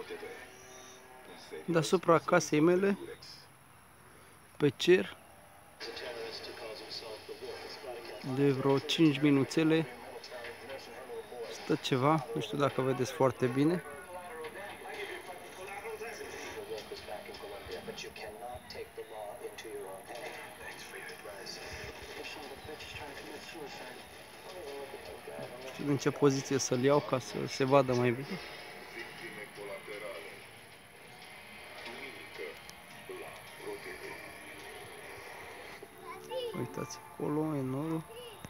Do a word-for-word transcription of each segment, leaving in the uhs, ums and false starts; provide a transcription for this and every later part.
deasupra casei mele, pe cer, de vreo cinci minuțele, stă ceva, nu știu dacă vedeți foarte bine. Nu știu în ce poziție să-l iau ca să se vadă mai bine. Uitați acolo, enorm.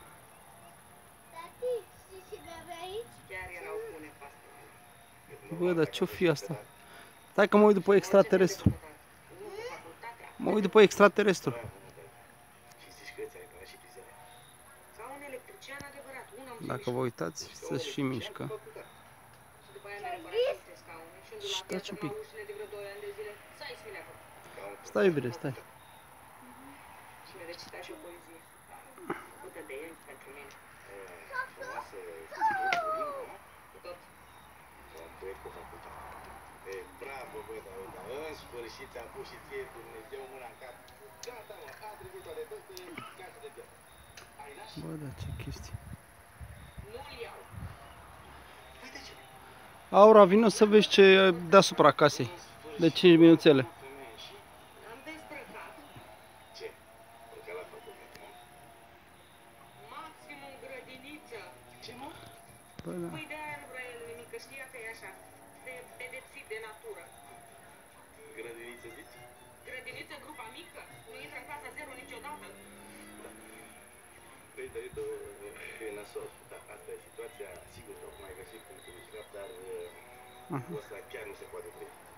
Bă, dar ce-o fi asta? Stai că mă uit după extraterestru. Mă uit după extraterestru. Dacă vă uitați, se și mișcă. Stați un pic. Stai, iubire, stai. Bravo, bă, dar în sfârșit ți-a pus și ție Dumnezeu mâna în cap. Gata, mă, a trecut toate toate, gata de joc. Bă, da, ce chestie. Nu-l iau. Păi de ce? Aura, vino să vezi ce e deasupra casei. De cinci minuțele. Am dezbrăcat. Ce? Urcă la făcut, mă? Maxim în grădiniță. Ce, mă? Bă, da. Păi de-aia nu vrea el nimic, că știa că e așa. De pedepsit de natură. Grădiniță, zici? Grădiniță, grupa mică? Nu intră în casa zero niciodată? Da. Păi, dar e nasol. Da, asta e situația. Sigur că acum ai găsit punctul slab, dar uh-huh. Ăsta chiar nu se poate trăi.